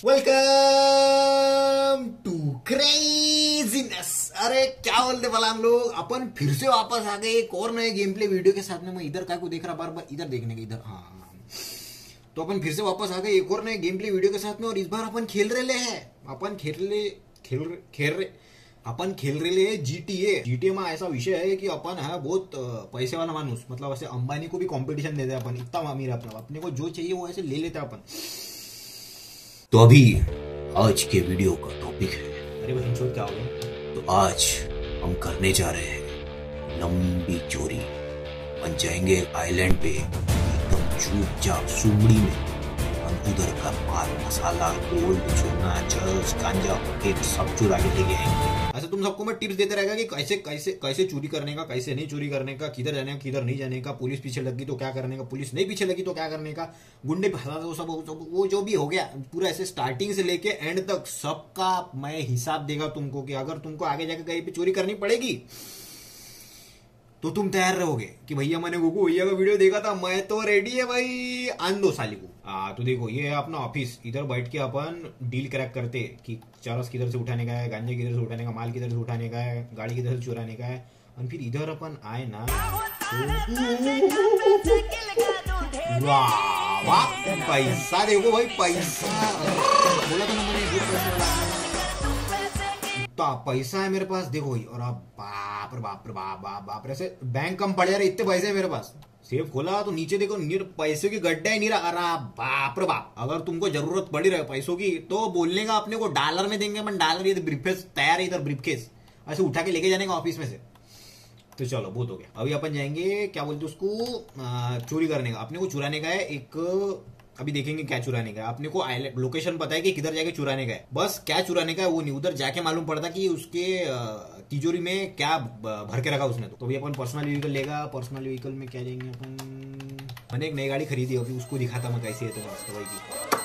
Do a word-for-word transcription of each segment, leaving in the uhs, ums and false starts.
Welcome to craziness. अरे क्या बोलते भला हम लोग, अपन फिर से वापस आ गए एक और नए गेम प्ले वीडियो के साथ में। मैं इधर का को देख रहा बार बार, इधर देखने के इधर। हाँ, तो अपन फिर से वापस आ गए एक और नए गेम प्ले वीडियो के साथ में। और इस बार अपन खेल रहे हैं अपन खेल रहे खेल खेल रहे अपन खेल रहे जीटीए। जीटीए में ऐसा विषय है कि अपन है बहुत पैसे वाला मानुस, मतलब ऐसे अंबानी को भी कंपटीशन देते हैं अपन, इतना अमीर अपना, अपने को जो चाहिए वो ऐसे ले लेते हैं अपन। तो अभी आज के वीडियो का टॉपिक है, अरे भाई इंट्रो क्या हो गया। तो आज हम करने जा रहे हैं लंबी चोरी। हम जाएंगे आइलैंड पे एकदम चुपचाप सुमड़ी में, हम उधर का माल मसाला गोल्ड सोना चर्च गांजा पॉकेट सब चुरा के लेके आएंगे। ऐसे तुम सबको मैं टिप्स देते रहेगा कि कैसे कैसे कैसे चोरी करने का, कैसे नहीं चोरी करने का, किधर जाने का किधर नहीं जाने का, पुलिस पीछे लगी तो क्या करने का, पुलिस नहीं पीछे लगी तो क्या करने का, गुंडे फंसा दो सब, सब वो जो भी हो गया पूरा ऐसे स्टार्टिंग से लेके एंड तक सबका मैं हिसाब देगा तुमको कि अगर तुमको आगे जाके कहीं पे चोरी करनी पड़ेगी तो तुम तैयार रहोगे कि भैया मैंने गुगू भैया का वीडियो देखा था, मैं तो रेडी है भाई, आन दो साली को। आ, तो देखो ये है अपना ऑफिस, इधर बैठ के अपन डील क्रैक करते कि चरस किधर से उठाने का है, गांजा किधर से उठाने का, माल किधर से उठाने का है, गाड़ी किधर से चुराने का है। और फिर इधर अपन आए ना तो वाह वाह पैसा देखो भाई, पैसा बोला था ना मैंने, इतना पैसा है मेरे पास देखो भाई। और आप बाप रे बाप रे बाप बाप बाप रे, ऐसे बैंक कम पड़ जा रहे, इतने पैसे है मेरे पास। सेफ खोला तो नीचे देखो निर पैसे की गड्ढा है नीरा। अरे बाप रे बाप, अगर तुमको जरूरत पड़ी रहे पैसों की तो बोलने का, अपने को डॉलर में देंगे अपन, डॉलर ये ब्रीफकेस तैयार है, इधर ब्रीफकेस ऐसे उठा के लेके जाने का ऑफिस में से। तो चलो बहुत हो गया, अभी अपन जाएंगे क्या बोलते उसको, चोरी करने का। अपने को चुराने का है एक, अभी देखेंगे क्या चुराने का है। अपने को लोकेशन पता है कि किधर जाके चुराने का है, बस क्या चुराने का है वो नहीं, उधर जाके मालूम पड़ता कि उसके तिजोरी में क्या भर के रखा उसने। तो अभी अपन पर्सनल व्हीकल लेगा, पर्सनल व्हीकल में क्या लेंगे अपन। मैंने एक नई गाड़ी खरीदी होगी, उसको दिखाता मैं कैसी है। तो भाई की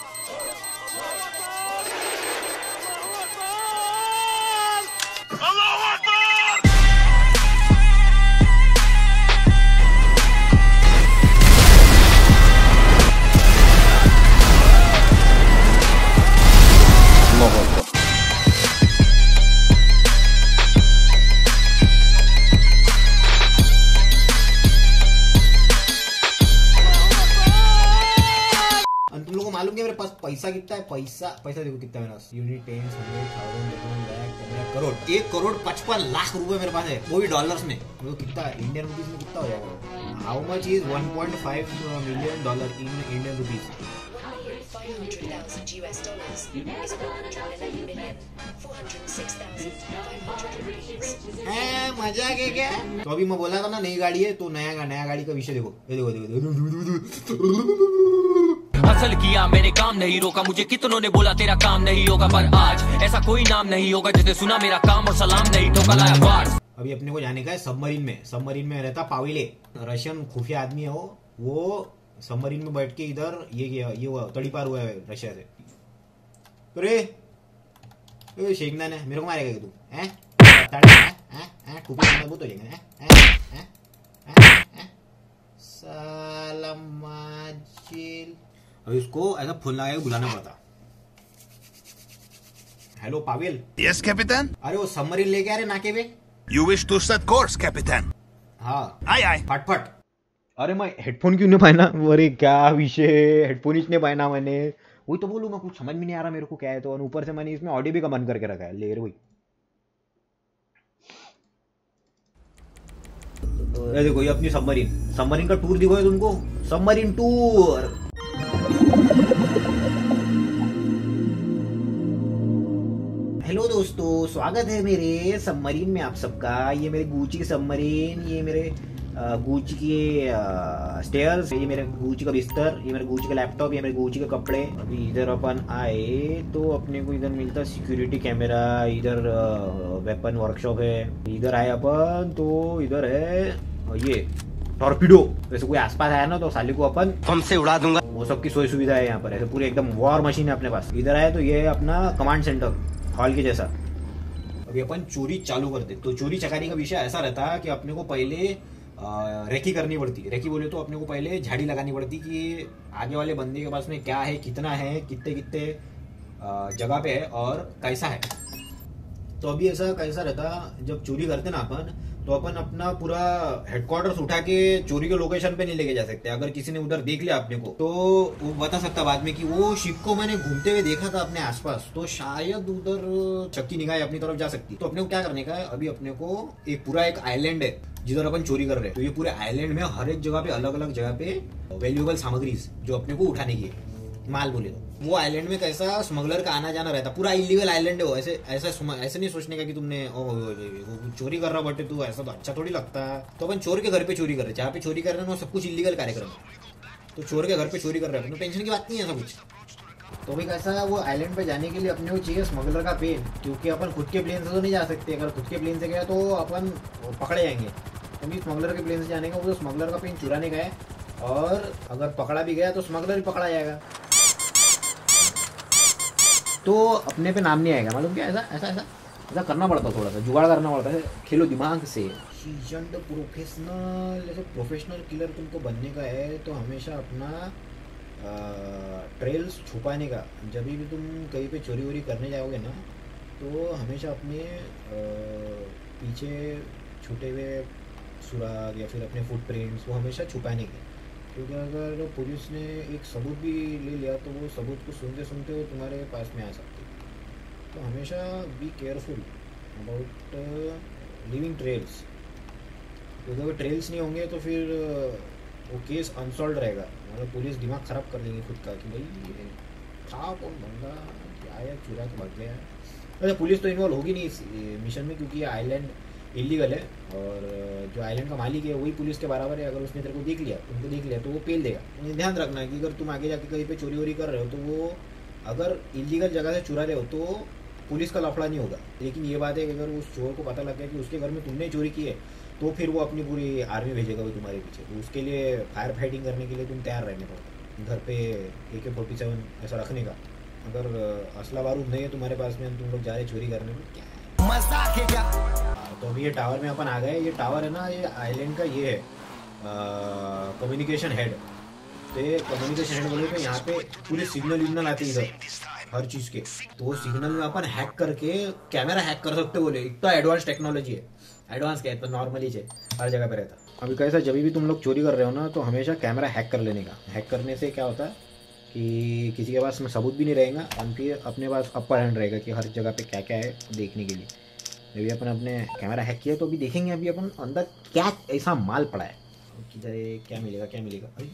मालूम है मेरे पास पैसा कितना है। पैसा पैसा देखो कितना है मेरे पास, unit ten hundred thousand lakh crore, एक करोड़ पचपन लाख रुपए मेरे पास है, वो भी डॉलर्स में। तो कितना इंडियन रुपीज में कितना हो जाएगा, how much is one point five million dollar in Indian rupees. मजा के क्या। तो अभी मैं बोला था ना नई गाड़ी है, तो नया नया गाड़ी का विषय देखो, ये देखो देखो हसल किया मैंने काम नहीं रोका, मुझे कितनों ने बोला तेरा काम नहीं होगा, पर आज ऐसा कोई नाम नहीं होगा जिसने सुना मेरा काम और सलाम नहीं ठोका लाया बार। अभी अपने को जाने का है सबमरीन में। सबमरीन में रहता पाविले, रशियन खुफिया आदमी है वो वो सबमरीन में बैठ के इधर ये ये हुआ तड़ी पार हुआ है रशिया से। अरे शेखना ने मेरे को मारेगा तू, हैं बहुत हो जाएगा सालमाजिल। अभी उसको ऐसा फोन लगा के बुलाना पड़ता। Hello Pavel. Yes captain. अरे वो सबमरीन लेके आ रहे नाके पे। You wish to set course captain. हाँ आए आए फटफट। अरे मैं हेडफोन क्यों नहीं पहना, अरे क्या विषय, हेडफोन ही नहीं पहना मैंने, वही तो बोलूँ मैं, कुछ समझ में नहीं आ रहा मेरे को क्या है। तो ऊपर से मैंने इसमें ऑडियो भी का बंद करके रखा है, ले रे भाई। ये देखो ये अपनी सबमरीन, सबमरीन का टूर दिखो है तुमको, सबमरीन टूर। हेलो दोस्तों, स्वागत है मेरे सबमरीन में आप सबका। ये मेरे गुची की सबमरीन, ये मेरे गुची के स्टेयर्स, ये मेरे गुची का बिस्तर, ये मेरे गुची का लैपटॉप, ये मेरे गुची के कपड़े। अभी इधर अपन आए तो अपने को इधर मिलता सिक्योरिटी कैमरा, इधर वेपन वर्कशॉप है। इधर आए अपन तो इधर है ये टॉर्पीडो, वैसे कोई आसपास आया ना तो साले को अपन हमसे उड़ा दूंगा, वो सब की सोई सुविधा है यहाँ पर। ऐसे पूरे एकदम वॉर मशीन है अपने पास। इधर आए तो ये अपना कमांड सेंटर हॉल के जैसा। अभी अपन चोरी चालू करते। तो चोरी चकारी का विषय ऐसा रहता है कि अपने को पहले रेकी करनी पड़ती है। रेकी बोले तो अपने को पहले झाड़ी लगानी पड़ती कि आगे वाले बंदे के पास में क्या है, कितना है, कितने कितने जगह पे है और कैसा है। तो अभी ऐसा कैसा रहता, जब चोरी करते ना अपन, तो अपन अपना पूरा हेडक्वार्टर्स उठा के चोरी के लोकेशन पे नहीं लेके जा सकते। अगर किसी ने उधर देख लिया आपने को, तो वो बता सकता बाद में कि वो शिप को मैंने घूमते हुए देखा था अपने आसपास, तो शायद उधर चक्की निगाह अपनी तरफ जा सकती। तो अपने को क्या करने का है, अभी अपने को एक पूरा एक आइलैंड है जिधर अपन चोरी कर रहे हैं। तो ये पूरे आइलैंड में हर एक जगह पे अलग अलग जगह पे वैल्यूएबल सामग्रीज जो अपने को उठाने की है, माल बोले तो वो आइलैंड में कैसा स्मगलर का आना जाना रहता। पूरा इलीगल आइलैंड है वो। ऐसे ऐसा ऐसे नहीं सोचने का कि तुमने ओ, ओ, ओ, चोरी कर रहा बटे तू, ऐसा तो अच्छा थोड़ी लगता। तो अपन चोर के घर पे चोरी कर रहे, जहाँ पे चोरी कर रहे हैं वो सब कुछ इलीगल कार्यक्रम है। तो चोर के घर पे चोरी कर रहे हैं, तो टेंशन की बात नहीं है ऐसा कुछ। तो भाई कैसा वो आइलैंड पे जाने के लिए अपने को चाहिए स्मगलर का पेन, क्योंकि अपन खुद के प्लेन से तो नहीं जा सकते। अगर खुद के प्लेन से गया तो अपन पकड़े जाएंगे। तो भी स्मगलर के प्लेन से जाने का, वो स्मगलर का पेन चुराने का है, और अगर पकड़ा भी गया तो स्मगलर भी पकड़ा जाएगा। तो अपने पे नाम नहीं आएगा, मालूम क्या। ऐसा ऐसा ऐसा ऐसा करना पड़ता, थोड़ा सा जुगाड़ करना पड़ता है। खेलो दिमाग से। सीजन्ड प्रोफेशनल, जैसे प्रोफेशनल किलर तुमको बनने का है तो हमेशा अपना ट्रेल्स छुपाने का। जब भी तुम कहीं पे चोरी वोरी करने जाओगे ना, तो हमेशा अपने आ, पीछे छूटे हुए सुराग या फिर अपने फुटप्रिंट्स वो हमेशा छुपाने के। क्योंकि अगर पुलिस ने एक सबूत भी ले लिया तो वो सबूत को सुनते सुनते वो तुम्हारे पास में आ सकते। तो हमेशा be careful about living trails, क्योंकि अगर ट्रेल्स नहीं होंगे तो फिर वो केस अनसॉल्व रहेगा। मतलब पुलिस दिमाग ख़राब कर लेंगे खुद का कि भाई ये था कौन बंदा, क्या है, चुरा के भाग गया। अच्छा, पुलिस तो इन्वॉल्व होगी नहीं इस मिशन में, क्योंकि ये आइलैंड इलीगल है और जो आइलैंड का मालिक है वही पुलिस के बराबर है। अगर उसने तेरे को देख लिया, उनको देख लिया तो वो पेल देगा। ध्यान रखना है कि अगर तुम आगे जाके कहीं पे चोरी वोरी कर रहे हो तो वो अगर इलीगल जगह से चुरा रहे हो तो पुलिस का लफड़ा नहीं होगा। लेकिन ये बात है कि अगर उस चोर को पता लग गया कि उसके घर में तुमने चोरी की है, तो फिर वो अपनी पूरी आर्मी भेजेगा वो तुम्हारे पीछे। तो उसके लिए फायर फाइटिंग करने के लिए तुम तैयार रहने पड़ता। घर पे ए के फोर्टी सेवन ऐसा रखने का। अगर असला बारूद नहीं है तुम्हारे पास में, तुम लोग जा रहे चोरी करने में, क्या मजाक है क्या। तो अभी ये टावर में अपन आ गए। ये टावर है ना, ये आइलैंड का ये है कम्युनिकेशन हेड। तो ये कम्युनिकेशन हेड बोले तो यहाँ पे पूरे सिग्नल विग्नल आते इधर हर चीज़ के। तो वो सिग्नल में अपन हैक करके कैमरा हैक कर सकते बोले। इतना एडवांस टेक्नोलॉजी है। एडवांस क्या है, तो नॉर्मली है, हर जगह पे रहता। अभी कैसा, जब भी तुम लोग चोरी कर रहे हो ना, तो हमेशा कैमरा हैक कर लेने का। हैक करने से क्या होता है कि किसी के पास में सबूत भी नहीं रहेगा और फिर अपने पास अपर हैंड रहेगा कि हर जगह पे क्या क्या है देखने के लिए। अभी अपन अपने कैमरा हैक किया तो अभी देखेंगे अभी अपन अंदर क्या ऐसा माल पड़ा है। किधर है, क्या मिलेगा क्या मिलेगा। अभी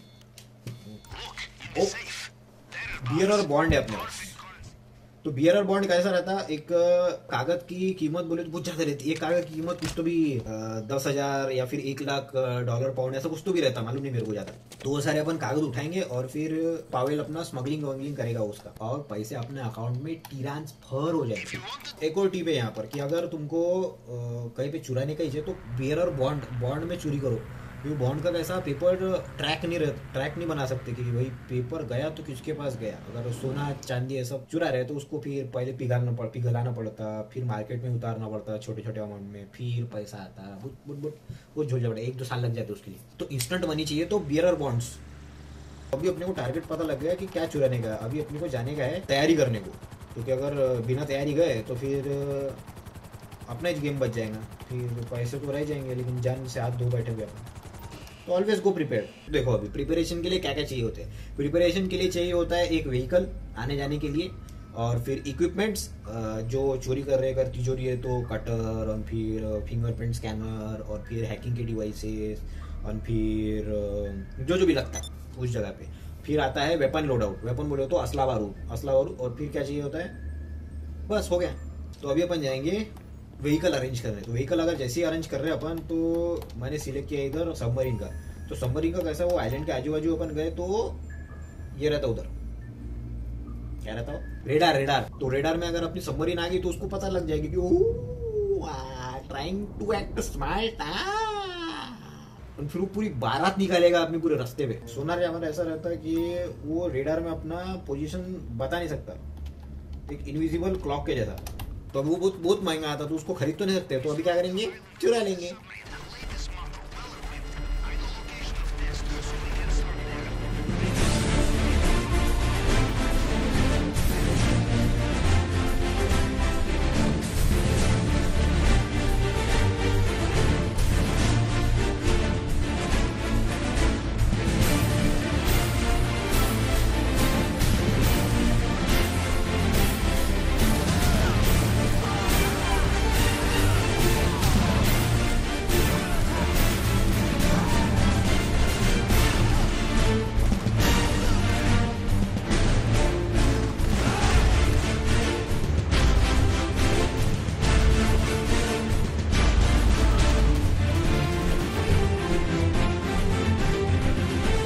ओ बियर और बॉन्ड है अपने पास। तो बियर और बॉन्ड कैसा रहता, एक कागज की कीमत बोले तो बहुत ज्यादा रहती है। एक कागज की कीमत कुछ तो भी दस हजार या फिर एक लाख डॉलर पाउंड ऐसा कुछ तो भी रहता, मालूम नहीं मेरे को ज्यादा। तो वो सारे अपन कागज उठाएंगे और फिर पावेल अपना स्मगलिंग वगलिंग करेगा उसका, और पैसे अपने अकाउंट में ट्रांसफर हो जाएंगे। एक और टिप है यहाँ पर कि अगर तुमको कहीं पे चुराने का ही है तो बियर और बॉन्ड बॉन्ड में चोरी करो। क्योंकि बॉन्ड का कैसा पेपर ट्रैक नहीं रह ट्रैक नहीं बना सकते कि भाई पेपर गया तो किसके पास गया। अगर सोना चांदी ये सब चुरा रहे तो उसको फिर पहले पिघालना पड़ पिघलाना पड़ता, फिर मार्केट में उतारना पड़ता छोटे छोटे अमाउंट में, फिर पैसा आता बुट बुट बुट वो झोल झपड़ा एक दो साल लग जाते उसके लिए। तो इंस्टेंट मनी चाहिए, तो बियर और बॉन्ड्स। अभी अपने को टारगेट पता लग गया कि क्या चुराने का। अभी अपने को जाने का है तैयारी करने को, क्योंकि अगर बिना तैयारी गए तो फिर अपना ही गेम बच जाएगा। फिर पैसे तो रह जाएंगे लेकिन जान से हाथ धो बैठे हुए अपन। तो ऑलवेज गो प्रिपेयर्ड। देखो अभी प्रिपरेशन के लिए क्या क्या चाहिए होते हैं। प्रिपरेशन के लिए चाहिए होता है एक व्हीकल आने जाने के लिए, और फिर इक्विपमेंट्स जो चोरी कर रहे अगर तिजोरी है तो कटर, और फिर फिंगरप्रिंट स्कैनर, और फिर हैकिंग के डिवाइसेस, और फिर जो जो भी लगता है उस जगह पे। फिर आता है वेपन लोड आउट। वेपन बोले तो असला बारूद असला बारूद और फिर क्या चाहिए होता है, बस हो गया। तो अभी अपन जाएंगे व्हीकल अरेंज करने। तो व्हीकल अगर जैसे ही अरेंज कर रहे हैं अपन, तो मैंने सिलेक्ट किया इधर सबमरीन का। तो सबमरीन का कैसा, वो आइलैंड के आजू बाजू अपन गए तो ये रहता उधर, क्या रहता हो, रेडार रेडार। तो रेडार में अगर अपनी सबमरीन आ गई तो उसको पता लग जाएगी कि ट्राइंग टू एक्ट स्मार्ट। फिर वो पूरी बारात निकालेगा अपने पूरे रास्ते पे। सोनार हमारा ऐसा रहता है कि वो रेडार में अपना पोजीशन बता नहीं सकता, एक इनविजिबल क्लॉक के जैसा। तो अब वो बहुत बहुत महंगा आता, तो उसको खरीद तो नहीं सकते। तो अभी क्या करेंगे, चुरा लेंगे।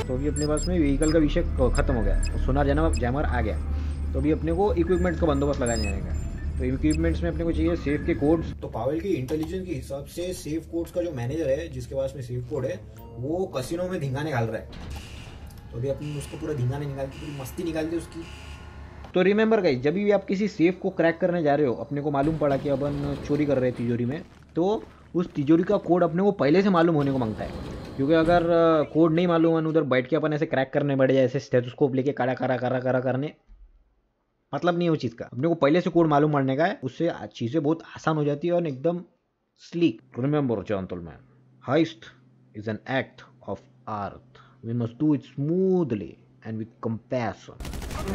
तो अभी अपने पास में व्हीकल का विषय खत्म हो गया, तो सोनार जैमर जैमर आ गया। तो अभी अपने को इक्विपमेंट्स का बंदोबस्त लगाने जाएगा। तो इक्विपमेंट्स में अपने को चाहिए सेफ के कोड्स। तो पावेल की इंटेलिजेंस के हिसाब से सेफ कोड्स का जो मैनेजर है, जिसके पास में सेफ कोड है, वो कसिनो में धिंगाने निकाल रहा है। तो अभी अपनी उसको पूरा धिंगाने निकाल के पूरी मस्ती निकाल दी उसकी। तो रिमेंबर गाइस, जब भी आप किसी सेफ को क्रैक करने जा रहे हो, अपने को मालूम पड़ा कि अपन चोरी कर रहे हैं तिजोरी में, तो उस तिजोरी का कोड अपने को पहले से मालूम होने को मांगता है। क्योंकि अगर कोड नहीं मालूम है, उधर बैठ के अपन ऐसे क्रैक करने बैठ जाए, ऐसे स्टेथोस्कोप लेके कड़ा करा करा करा करने, मतलब नहीं है वो चीज़ का। अपने को पहले से कोड मालूम पड़ने का है, उससे चीज़ें बहुत आसान हो जाती है और एकदम sleek. Remember gentleman, heist is an act of art. We must do it smoothly and with compassion.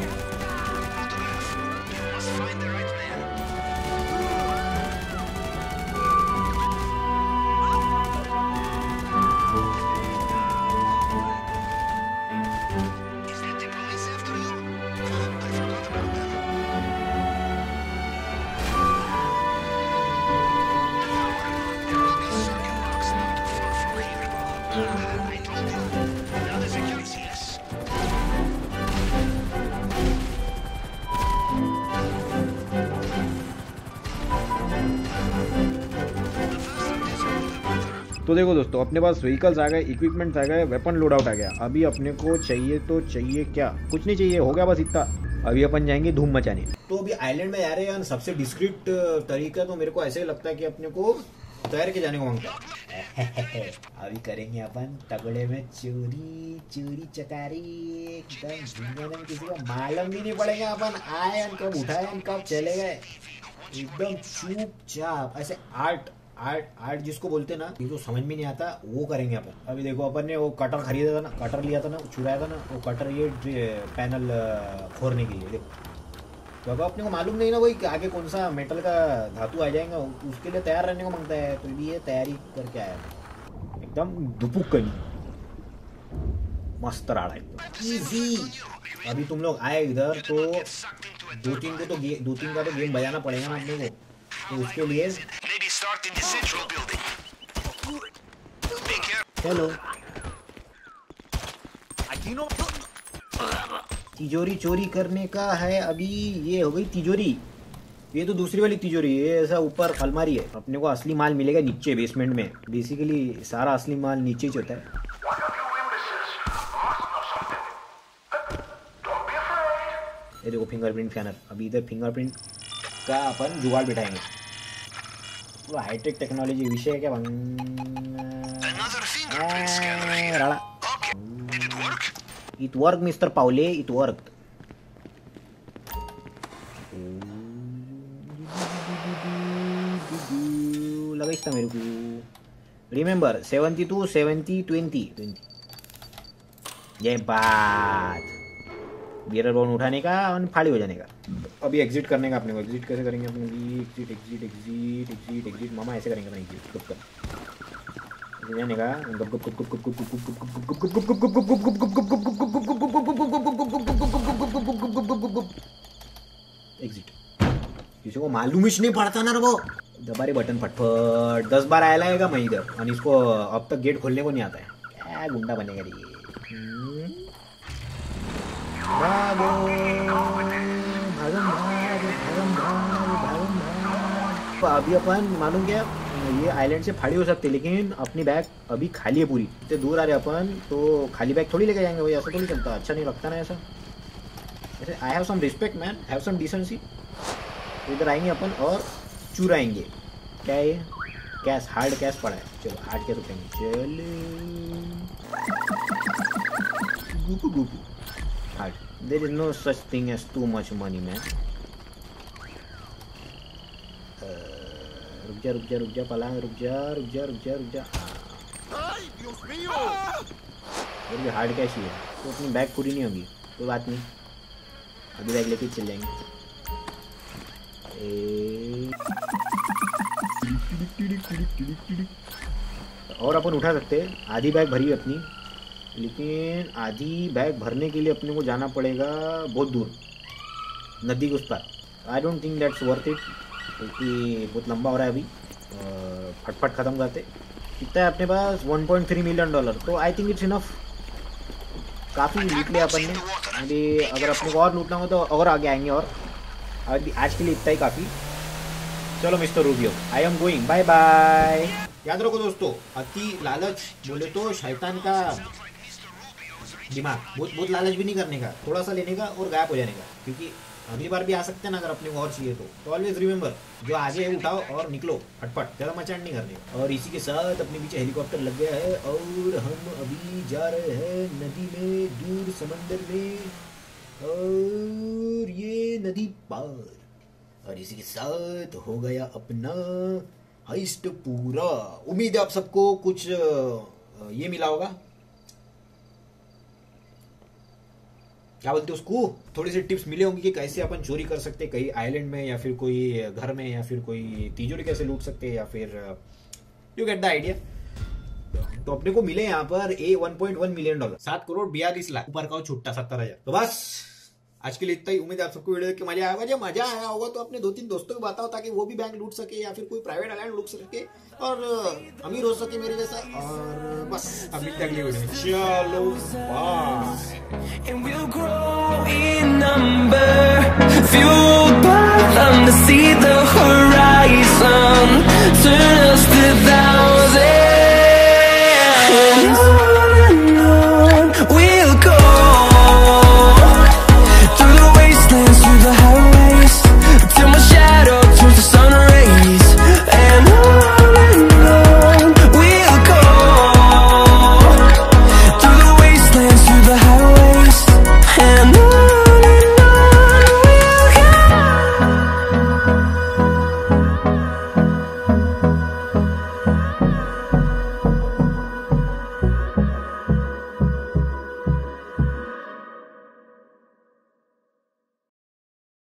तो देखो दोस्तों, अपने पास व्हीकल्स आ गए, इक्विपमेंट्स आ गए, वेपन लोड आउट आ गया। अभी अपने को चाहिए तो चाहिए क्या, कुछ नहीं चाहिए, हो गया बस इतना। अभी अपन जाएंगे धूम मचाने। तो अभी आइलैंड में जा रहे हैं, सबसे डिस्क्रीट तरीका तो मेरे को ऐसे ही लगता है कि अपने को तैर के जाने को मांगता है। अभी करेंगे अपन तगड़े में चोरी चोरी चकारी, एकदम में किसी को मालूम भी नहीं पड़ेगा अपन आए, कब उठाए, कब चले गए, एकदम चुपचाप। ऐसे आर्ट आर्ट आर्ट जिसको बोलते ना, ये तो समझ में नहीं आता, वो करेंगे अपन। अभी देखो, अपन ने वो कटर खरीदा था ना, कटर लिया था ना, छुड़ाया था ना, वो कटर ये पैनल फोड़ने के लिए। देखो, तो अगर अपने को मालूम नहीं ना वही आगे कौन सा मेटल का धातु आ जाएगा, उसके लिए तैयार रहने को मांगता है। तो भी ये तैयारी करके आया एकदम दुपुक कनी, मस्त राड़ा एकदम इजी। अभी तुम लोग आए इधर, तो दो तीन को तो दो तीन का तो गेम बजाना पड़ेगा ना अपने को। तो उसके लिए हेलो, तिजोरी चोरी करने का है। अभी ये हो गई तिजोरी, ये तो दूसरी वाली तिजोरी है, ऐसा ऊपर अलमारी है। अपने को असली माल मिलेगा नीचे बेसमेंट में। बेसिकली सारा असली माल नीचे ही होता है। ये देखो फिंगरप्रिंट स्कैनर। अभी इधर फिंगरप्रिंट का अपन जुगाड़ बिठाएंगे। पूरा हाईटेक टेक्नोलॉजी विषय है क्या राड़ा। It work mister Pavle, it work. लगाइस था मेरे को। Remember seventy two seventy twenty twenty. ये बात बियर बाउंड उठाने का और फाड़ी हो जाने का। अभी एग्जिट करने का अपने को। एग्जिट कैसे करेंगे अपने? Exit exit exit exit exit मामा ऐसे करेंगे अपने एग्जिट गप कर जाने का। गप गप गप गप गप गप एग्जिट। किसी को मालूम ही नहीं पड़ता ना वो। दबारे बटन फटफट दस बार आया लगेगा मैं इधर, और इसको अब तक गेट खोलने को नहीं आता है। क्या गुंडा बनेगा ये। भागो भागम भाग भागम भाग भागम भाग। अभी अपन मालूम क्या, ये आइलैंड से फाड़ी हो सकते, लेकिन अपनी बैग अभी खाली है पूरी। इतने दूर आ रहे अपन तो खाली बैग थोड़ी लेके जाएंगे भाई, ऐसा थोड़ी चलता। अच्छा नहीं लगता ना ऐसा। ऐसे I have some respect man, have some decency. इधर आएंगे अपन और चुराएंगे। क्या है ये? कैश, हार्ड कैश पड़ा है। चलो हार्ड कैश उठाएंगे। चलो गुपू गुपू hard. There is no such thing as too much money man. रुक जा रुक जा रुक जा पलांग, रुक जा रुक जा रुक जा रुक जा। और ये हार्ड कैश ही है तो अपनी बैग पूरी नहीं होगी, कोई बात नहीं। अभी बैग लेके चल जाएंगे। और अपन उठा सकते हैं। आधी बैग भरी है अपनी, लेकिन आधी बैग भरने के लिए अपने को जाना पड़ेगा बहुत दूर, नदी के उस पार। I don't think that's worth it, क्योंकि बहुत लंबा हो रहा है अभी। फटफट ख़त्म करते। कितना है अपने पास? One point three million dollar. तो आई थिंक इट्स इनफ। काफ़ी लूट लिया अपन ने। अभी अगर अपने को और लूटना हो तो और आगे आएंगे। और अभी आज के लिए इतना ही काफ़ी। चलो mister Rubio, I am going, bye bye. याद रखो दोस्तों, अति लालच बोले तो शैतान का दिमाग। बहुत बहुत लालच भी नहीं करने का, थोड़ा सा लेने का और गायब हो जाने का, क्योंकि अगली बार भी आ सकते हैं ना अगर अपने को और चाहिए तो। तो ऑलवेज रिमेंबर, जो आगे है उठाओ और निकलो फटफट, ज़्यादा मचान नहीं करने का। और इसी के साथ अपने पीछे हेलीकॉप्टर लग गया है और हम अभी जा रहे हैं नदी में, दूर समंदर में, और ये नदी पार। और इसी के साथ हो गया अपना हाइस्ट पूरा। उम्मीद है आप सबको कुछ ये मिला होगा, क्या बोलते हैं उसको, थोड़ी सी टिप्स मिले होंगी कि कैसे अपन चोरी कर सकते हैं कहीं आइलैंड में, या फिर कोई घर में, या फिर कोई तिजोरी कैसे लूट सकते हैं, या फिर यू गेट द आइडिया। तो अपने को मिले यहाँ पर a one point one million dollar, सात करोड़ बयालीस लाख, ऊपर का छुट्टा सत्तर हजार। तो बस आज के लिए इतना ही। उम्मीद है आप सबको वीडियो देख के मजा आएगा। जब मजा आया होगा तो अपने दो तीन दोस्तों को बताओ, ताकि वो भी बैंक लूट सके, या फिर कोई प्राइवेट आइलैंड लूट सके और अमीर हो सके मेरे जैसा। और बस अब मिलते हैं अगली वीडियो में। चलो bye. And we'll grow in number, fueled by them to see the horizon, turn us to thou.